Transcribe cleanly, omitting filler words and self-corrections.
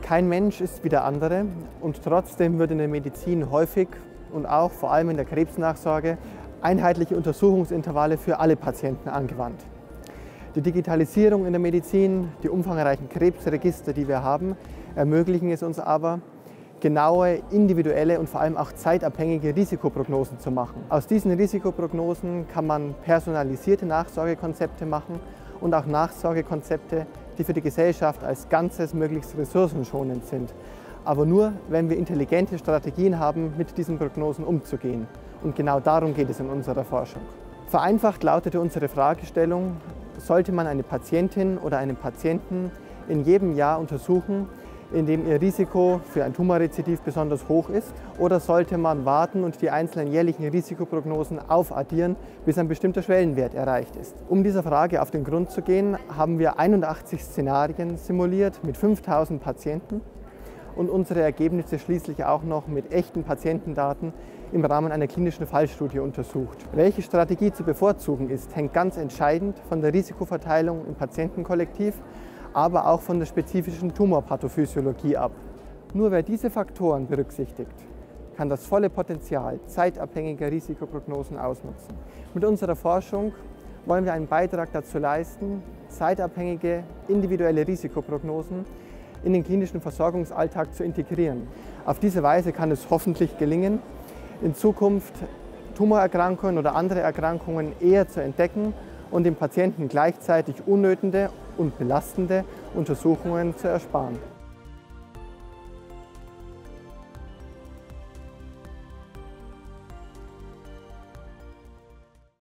Kein Mensch ist wie der andere und trotzdem wird in der Medizin häufig und auch vor allem in der Krebsnachsorge einheitliche Untersuchungsintervalle für alle Patienten angewandt. Die Digitalisierung in der Medizin, die umfangreichen Krebsregister, die wir haben, ermöglichen es uns aber, genaue, individuelle und vor allem auch zeitabhängige Risikoprognosen zu machen. Aus diesen Risikoprognosen kann man personalisierte Nachsorgekonzepte machen und auch Nachsorgekonzepte, die für die Gesellschaft als Ganzes möglichst ressourcenschonend sind. Aber nur, wenn wir intelligente Strategien haben, mit diesen Prognosen umzugehen. Und genau darum geht es in unserer Forschung. Vereinfacht lautete unsere Fragestellung: Sollte man eine Patientin oder einen Patienten in jedem Jahr untersuchen, in dem ihr Risiko für ein Tumorrezidiv besonders hoch ist, oder sollte man warten und die einzelnen jährlichen Risikoprognosen aufaddieren, bis ein bestimmter Schwellenwert erreicht ist? Um dieser Frage auf den Grund zu gehen, haben wir 81 Szenarien simuliert mit 5000 Patienten und unsere Ergebnisse schließlich auch noch mit echten Patientendaten im Rahmen einer klinischen Fallstudie untersucht. Welche Strategie zu bevorzugen ist, hängt ganz entscheidend von der Risikoverteilung im Patientenkollektiv, aber auch von der spezifischen Tumorpathophysiologie ab. Nur wer diese Faktoren berücksichtigt, kann das volle Potenzial zeitabhängiger Risikoprognosen ausnutzen. Mit unserer Forschung wollen wir einen Beitrag dazu leisten, zeitabhängige individuelle Risikoprognosen in den klinischen Versorgungsalltag zu integrieren. Auf diese Weise kann es hoffentlich gelingen, in Zukunft Tumorerkrankungen oder andere Erkrankungen eher zu entdecken und dem Patienten gleichzeitig unnötige und belastende Untersuchungen zu ersparen.